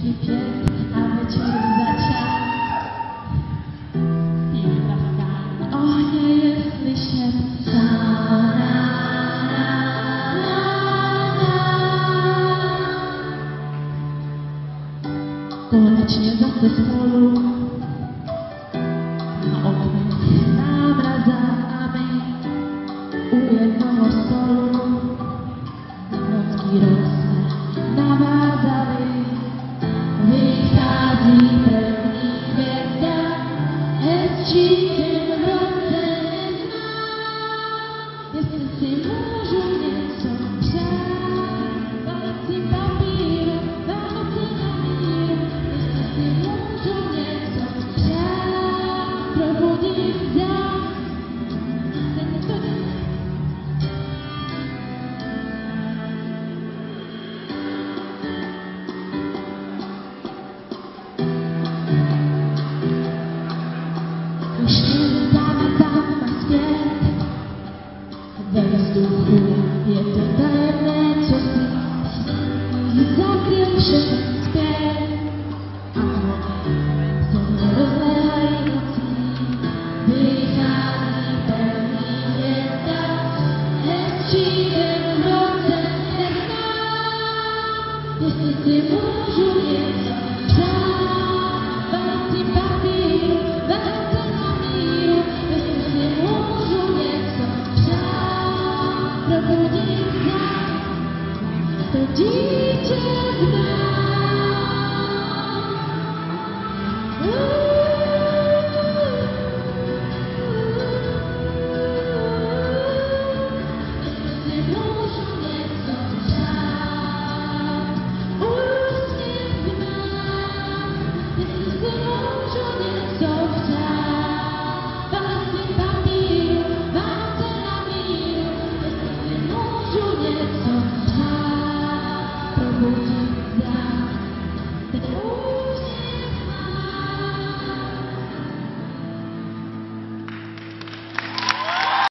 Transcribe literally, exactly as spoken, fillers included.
Jsi pět a večer začal. Pěkně praskání. Ohně je slyšet. Konečně zase spolu na oknech námrazami u jednoho stolu nový rok jsme navázali. Vychází první hvězda, hezčí ten v roce neznám. Jestli si můžu něco přát, balící papíru, Vánoce na míru. Jestli si můžu něco přát, probudím zás. Ještě tam tam a zpět, ve vzduchu je to tajemné, co si zakryl všechno zpět. A ohně se rozléhají nocí, vychází první hvězda, hezčí den v roce neznám. Jestli si můžu něco přát, balící papíru, Vánoce na míru. Jestli si můžu něco přát, probudím zas to dítě v nás.